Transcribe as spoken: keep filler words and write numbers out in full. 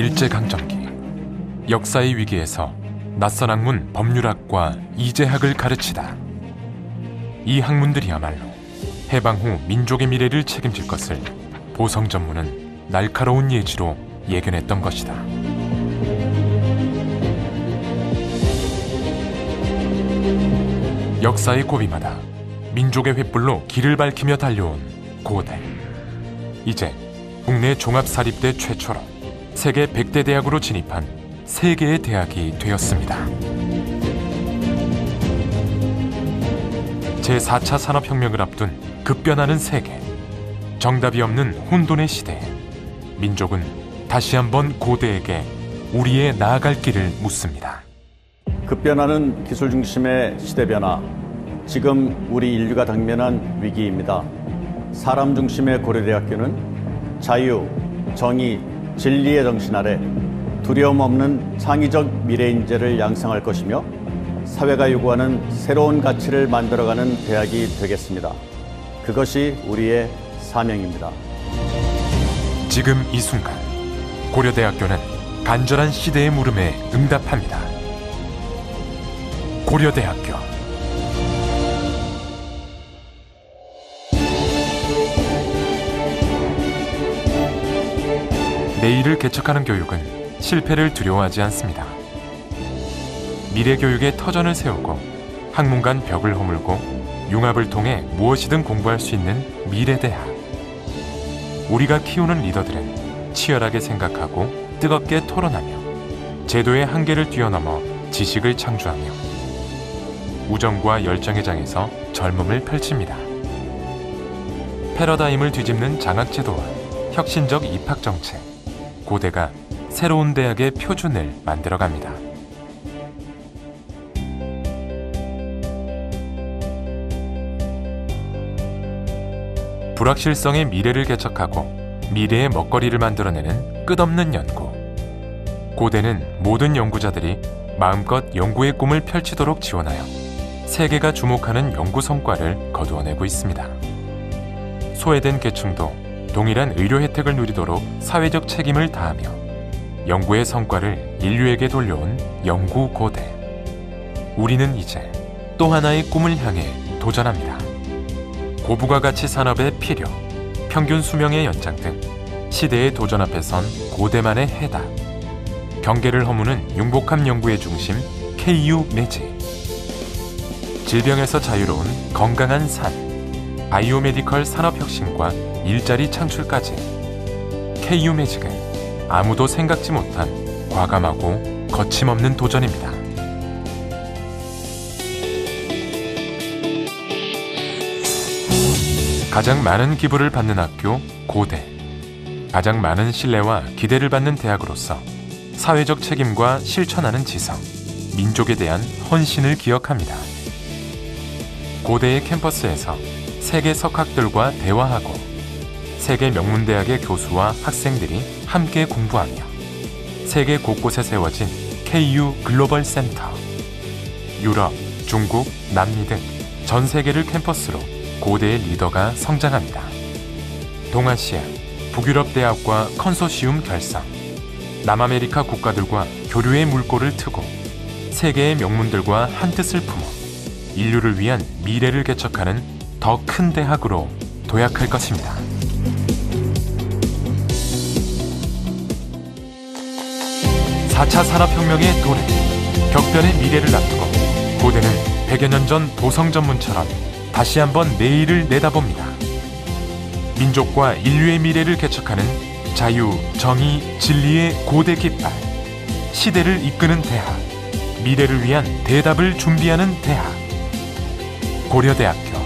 일제강점기, 역사의 위기에서 낯선 학문 법률학과 이재학을 가르치다. 이 학문들이야말로 해방 후 민족의 미래를 책임질 것을 보성 전문은 날카로운 예지로 예견했던 것이다. 역사의 고비마다 민족의 횃불로 길을 밝히며 달려온 고대. 이제 국내 종합사립대 최초로 세계 백 대 대학으로 진입한 세계의 대학이 되었습니다. 제사 차 산업혁명을 앞둔 급변하는 세계, 정답이 없는 혼돈의 시대에 민족은 다시 한번 고대에게 우리의 나아갈 길을 묻습니다. 급변하는 기술 중심의 시대 변화, 지금 우리 인류가 당면한 위기입니다. 사람 중심의 고려대학교는 자유, 정의, 진리의 정신 아래 두려움 없는 창의적 미래 인재를 양성할 것이며 사회가 요구하는 새로운 가치를 만들어가는 대학이 되겠습니다. 그것이 우리의 사명입니다. 지금 이 순간 고려대학교는 간절한 시대의 물음에 응답합니다. 고려대학교. 내일을 개척하는 교육은 실패를 두려워하지 않습니다. 미래 교육의 터전을 세우고 학문간 벽을 허물고 융합을 통해 무엇이든 공부할 수 있는 미래대학. 우리가 키우는 리더들은 치열하게 생각하고 뜨겁게 토론하며 제도의 한계를 뛰어넘어 지식을 창조하며 우정과 열정의 장에서 젊음을 펼칩니다. 패러다임을 뒤집는 장학제도와 혁신적 입학정책, 고대가 새로운 대학의 표준을 만들어갑니다. 불확실성의 미래를 개척하고 미래의 먹거리를 만들어내는 끝없는 연구. 고대는 모든 연구자들이 마음껏 연구의 꿈을 펼치도록 지원하여 세계가 주목하는 연구 성과를 거두어내고 있습니다. 소외된 계층도 동일한 의료 혜택을 누리도록 사회적 책임을 다하며 연구의 성과를 인류에게 돌려온 연구 고대. 우리는 이제 또 하나의 꿈을 향해 도전합니다. 고부가 가치 산업의 필요, 평균 수명의 연장 등 시대의 도전 앞에 선 고대만의 해답. 경계를 허무는 융복합 연구의 중심 케이유 매직. 질병에서 자유로운 건강한 삶, 바이오메디컬 산업혁신과 일자리 창출까지 케이유 매직은 아무도 생각지 못한 과감하고 거침없는 도전입니다. 가장 많은 기부를 받는 학교 고대. 가장 많은 신뢰와 기대를 받는 대학으로서 사회적 책임과 실천하는 지성, 민족에 대한 헌신을 기억합니다. 고대의 캠퍼스에서 세계 석학들과 대화하고 세계 명문대학의 교수와 학생들이 함께 공부하며 세계 곳곳에 세워진 케이유 글로벌 센터. 유럽, 중국, 남미 등 전 세계를 캠퍼스로 고대의 리더가 성장합니다. 동아시아, 북유럽 대학과 컨소시움 결성. 남아메리카 국가들과 교류의 물꼬를 트고 세계의 명문들과 한뜻을 품어 인류를 위한 미래를 개척하는 더 큰 대학으로 도약할 것입니다. 사 차 산업혁명의 도래, 격변의 미래를 앞두고 고대는 백여 년 전 보성 전문처럼 다시 한번 내일을 내다봅니다. 민족과 인류의 미래를 개척하는 자유, 정의, 진리의 고대 깃발. 시대를 이끄는 대학, 미래를 위한 대답을 준비하는 대학. 고려대학교.